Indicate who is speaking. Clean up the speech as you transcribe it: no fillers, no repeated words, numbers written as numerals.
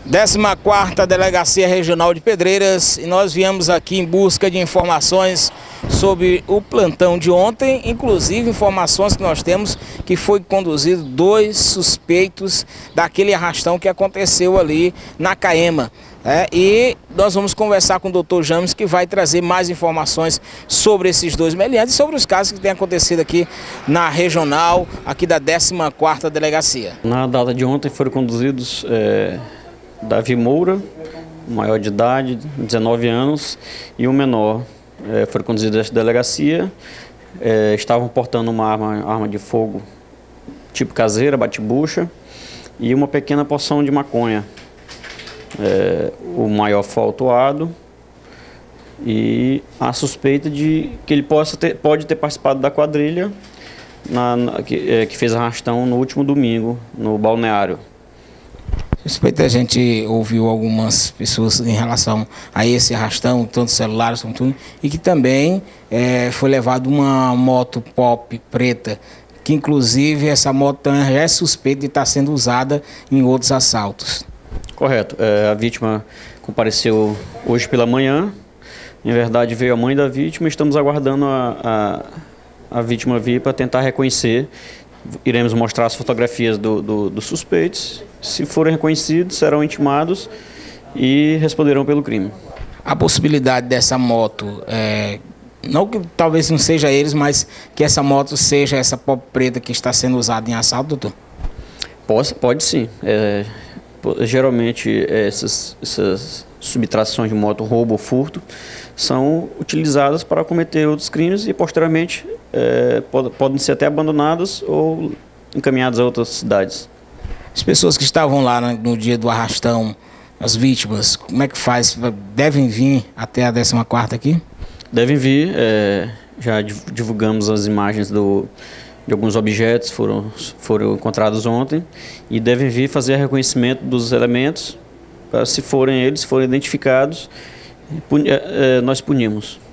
Speaker 1: 14ª Delegacia Regional de Pedreiras, e nós viemos aqui em busca de informações sobre o plantão de ontem, inclusive informações que nós temos que foi conduzido 2 suspeitos daquele arrastão que aconteceu ali na Caema. E nós vamos conversar com o Dr. James, que vai trazer mais informações sobre esses 2 meliantes e sobre os casos que têm acontecido aqui na regional, aqui da 14ª Delegacia.
Speaker 2: Na data de ontem foram conduzidos Davi Moura, maior de idade, 19 anos, e um menor. Foram conduzidos a esta delegacia, estavam portando uma arma de fogo tipo caseira, bate-bucha, e uma pequena porção de maconha. O maior foi autuado e a suspeita de que ele pode ter participado da quadrilha que fez arrastão no último domingo no balneário.
Speaker 1: Suspeita, a gente ouviu algumas pessoas em relação a esse arrastão, tanto celulares como tudo, e que também foi levado uma moto pop preta, que inclusive essa moto já é suspeita de estar sendo usada em outros assaltos.
Speaker 2: Correto. A vítima compareceu hoje pela manhã. Em verdade, veio a mãe da vítima. Estamos aguardando a vítima vir para tentar reconhecer. Iremos mostrar as fotografias dos suspeitos. Se forem reconhecidos, serão intimados e responderão pelo crime.
Speaker 1: A possibilidade dessa moto, não que talvez não seja eles, mas que essa moto seja essa pop preta que está sendo usada em assalto, doutor?
Speaker 2: Pode sim. Geralmente essas subtrações de moto, roubo ou furto, são utilizadas para cometer outros crimes e posteriormente podem ser até abandonadas ou encaminhadas a outras cidades.
Speaker 1: As pessoas que estavam lá no dia do arrastão, as vítimas, como é que faz? Devem vir até a 14ª aqui?
Speaker 2: Devem vir, já divulgamos as imagens de alguns objetos foram encontrados ontem e devem vir fazer reconhecimento dos elementos, para se forem eles, forem identificados, nós punimos.